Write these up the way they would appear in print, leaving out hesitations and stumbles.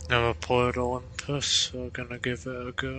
Never played Olympus, so gonna give it a go.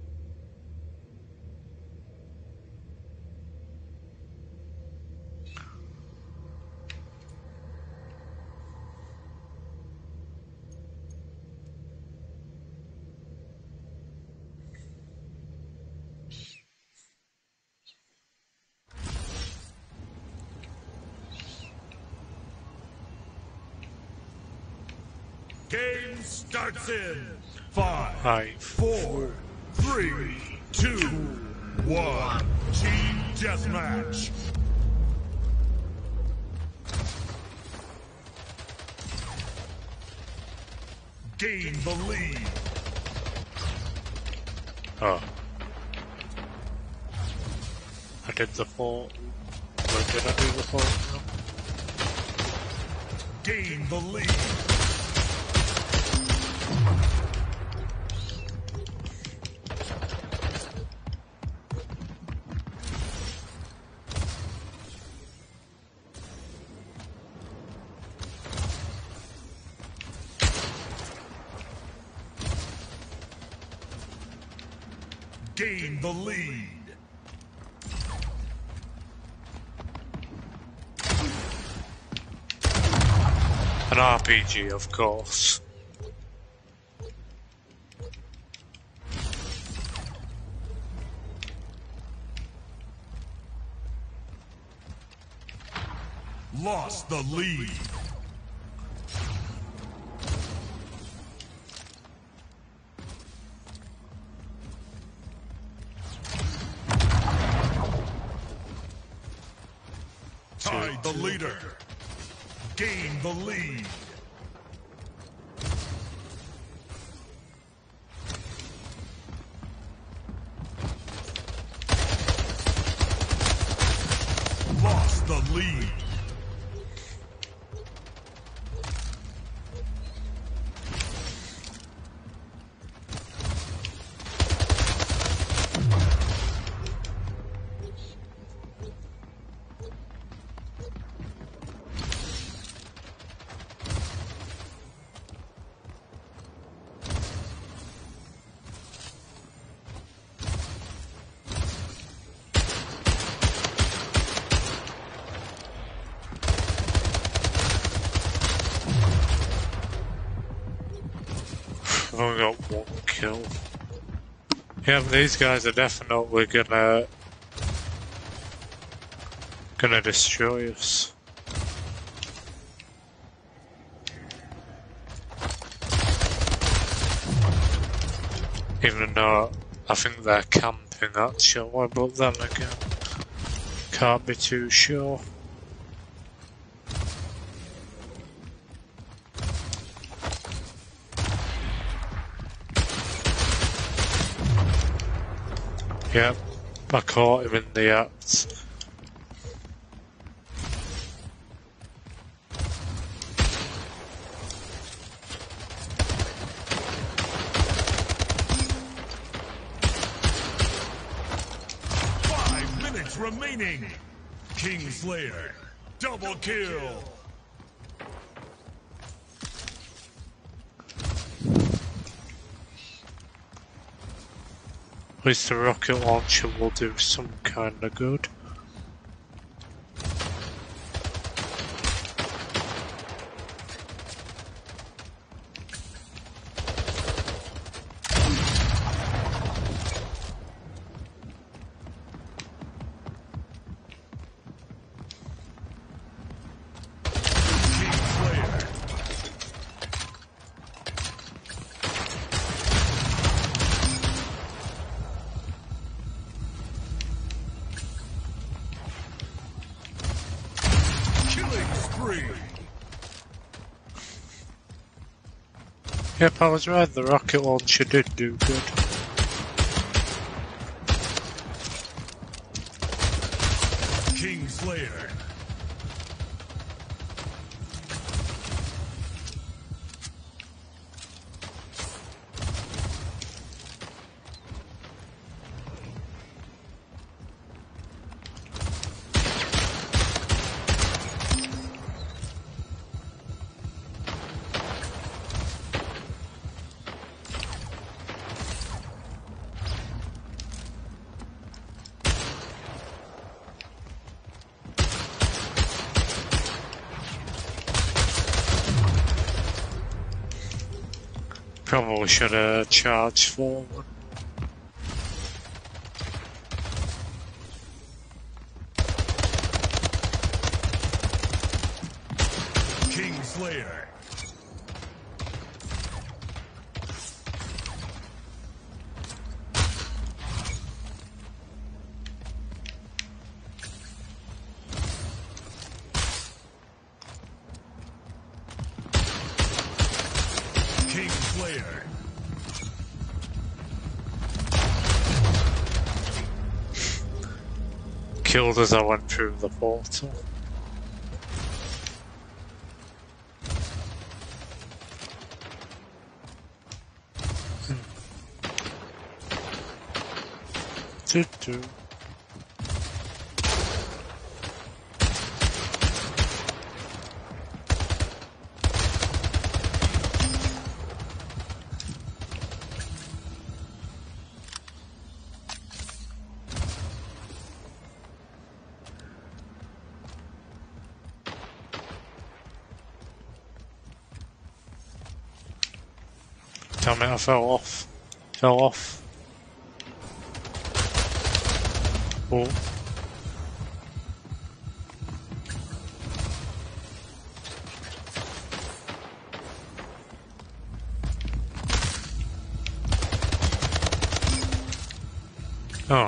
Game starts in 5, Five, 4, 3, 2, 1. Team deathmatch. Gain the lead. Oh. I did the fault. Or did I do the fault? No. Gain the lead. Gain the lead. An RPG, of course. Lost the lead. Tied the leader. Gain the lead. Lost the lead. I've only got one kill. Yeah, but these guys are definitely gonna destroy us. Even though I think they're camping actually, but then again, can't be too sure. Yep, I caught him in the act. Remaining. Kingslayer. Double kill. At least the rocket launcher will do some kind of good. Yep, I was right, the rocket launcher did do good. Kingslayer. Probably should have charged forward. King Slayer. King Slayer. Killed as I went through the portal. Do. Damn it, I fell off. Fell off. Oh. Oh.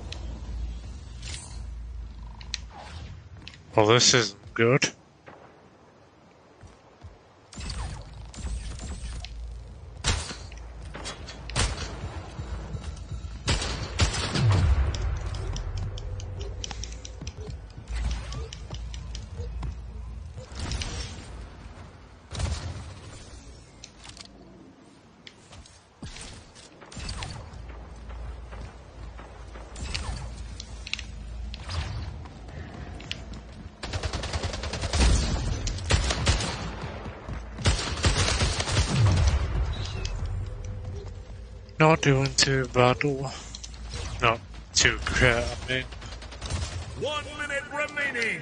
Well, this isn't good. Not doing too bad, or not too great, I mean. 1 minute remaining.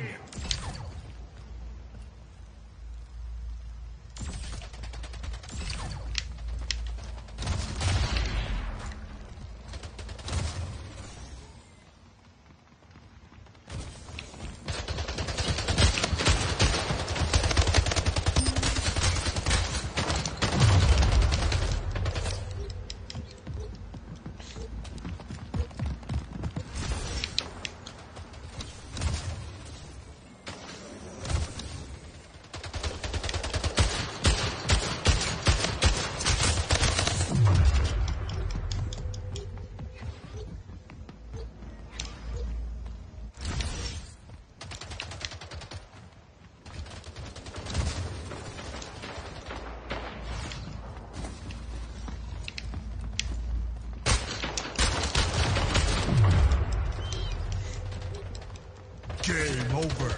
Game over.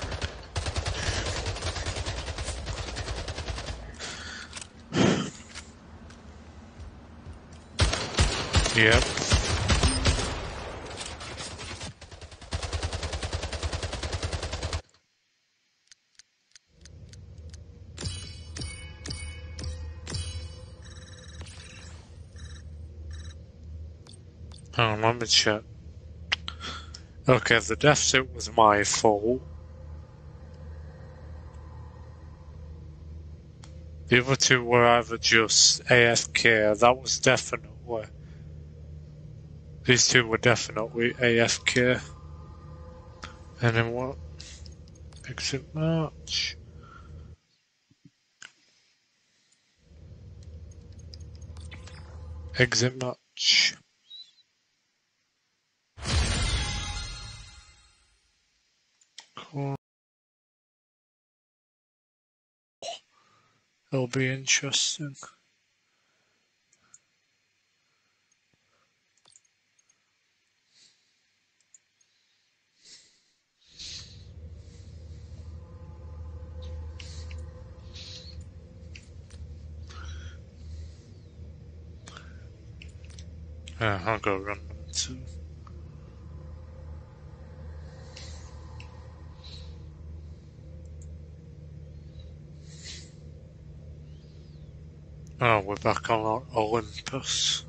Yep. Oh, let me check. Okay, the deficit was my fault. The other two were either just AFK, that was definitely. These two were definitely AFK. And then what? Exit match. Exit match. Cool. It'll be interesting. Yeah, I'll go run them too. Oh, we're back on Olympus.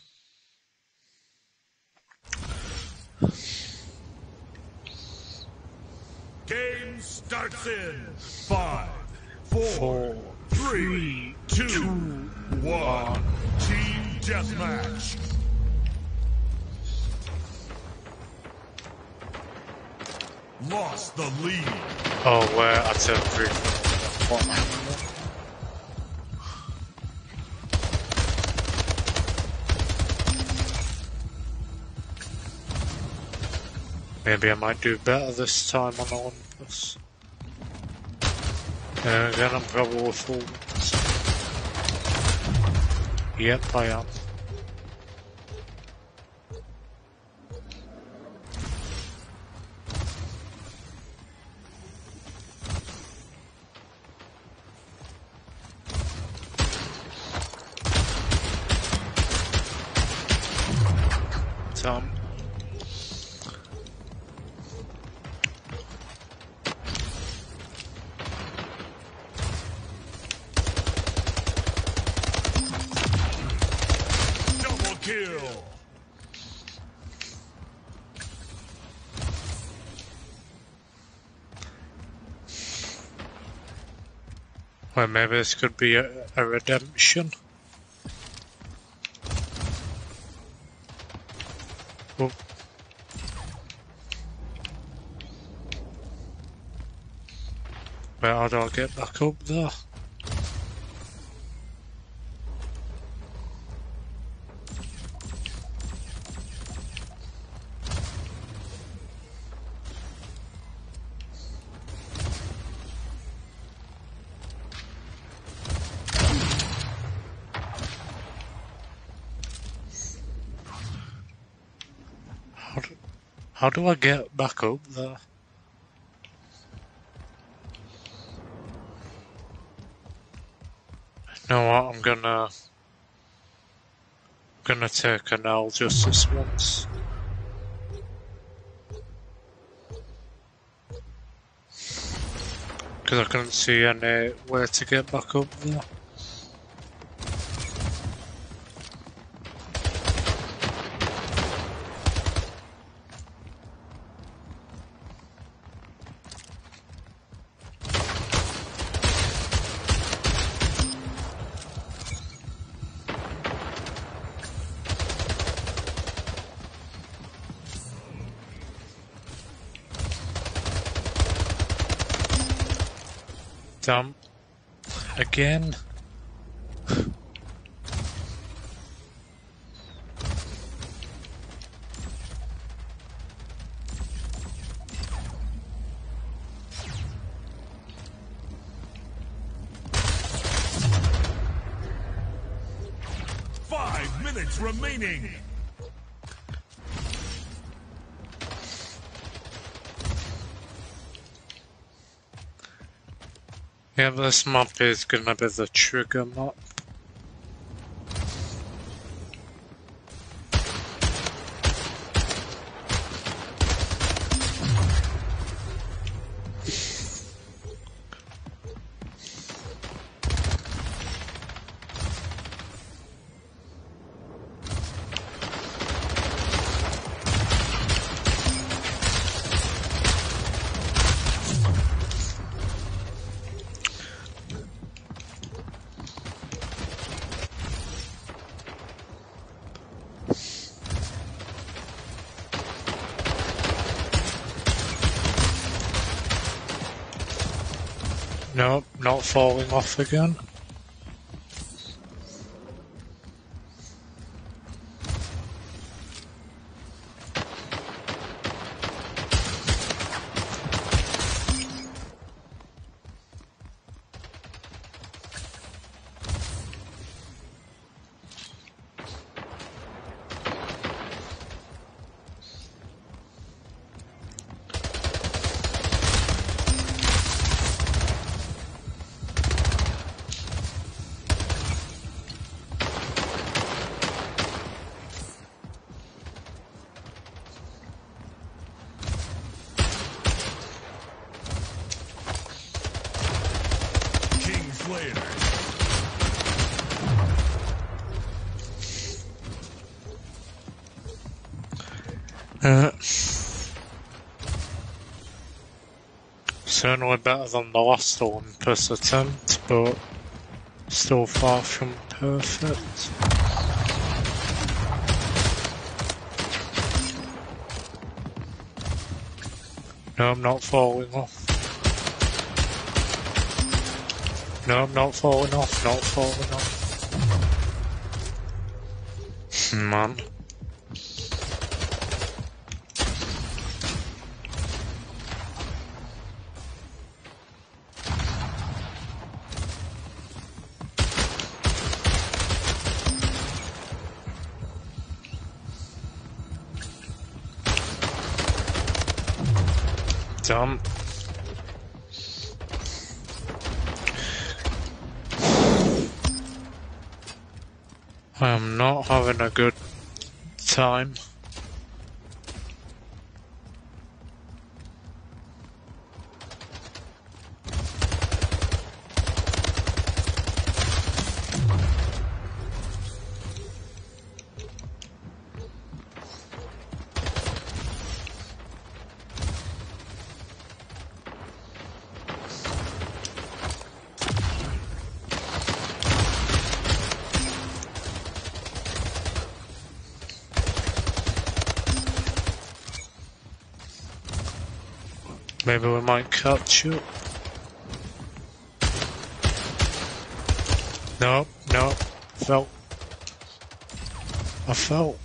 Game starts in 5, 4, Four, 3, 2, 1. Team deathmatch. Lost the lead. Oh, we're at a 3. What? Maybe I might do better this time on Olympus. And again, I'm probably full. Yep, I am. Tom. Double kill. Well, maybe this could be a redemption. Oh. Wait, how do I get back up there? How do I get back up there? You know what? I'm gonna take an L just this once. Because I couldn't see any way to get back up there. Damn. Again? Minutes remaining. Yeah, this map is gonna be the trigger map. Nope, not falling off again. Certainly better than the last Olympus attempt, but still far from perfect. No, I'm not falling off. No, I'm not falling off, not falling off. Man. Dumb. I am not having a good time. Maybe we might catch up. No, no, fell. I fell.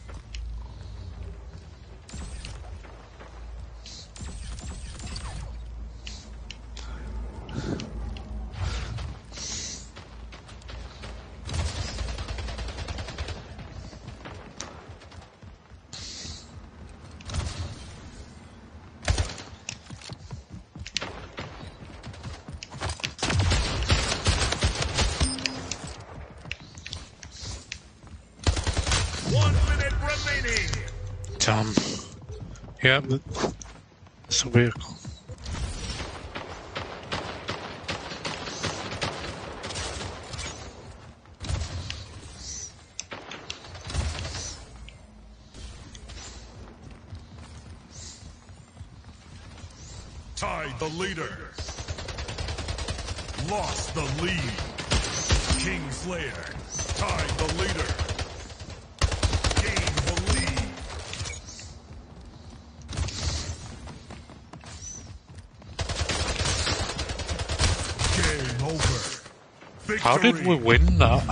Damn. Yeah, it's a vehicle. Tied the leader. Lost the lead. Kingslayer tied the leader. Gained the lead. Game over. Victory. How did we win that?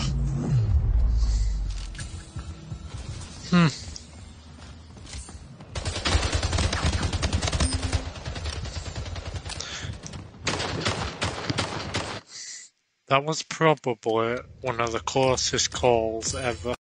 That was probably one of the closest calls ever.